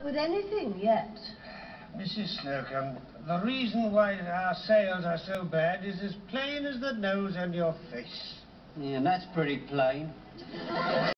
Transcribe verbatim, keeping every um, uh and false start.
with anything yet. Missus Slocum, the reason why our sales are so bad is as plain as the nose on your face. Yeah, and that's pretty plain.